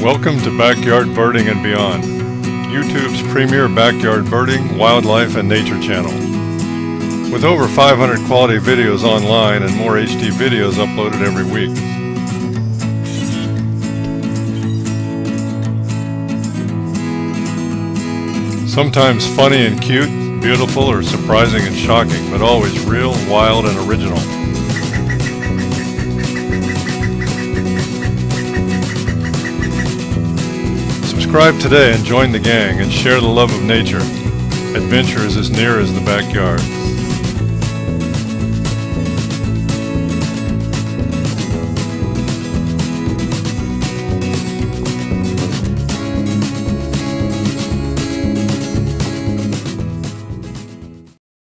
Welcome to Backyard Birding and Beyond, YouTube's premier backyard birding, wildlife, and nature channel. With over 500 quality videos online and more HD videos uploaded every week. Sometimes funny and cute, beautiful or surprising and shocking, but always real, wild, and original. Subscribe today and join the gang and share the love of nature. Adventure is as near as the backyard.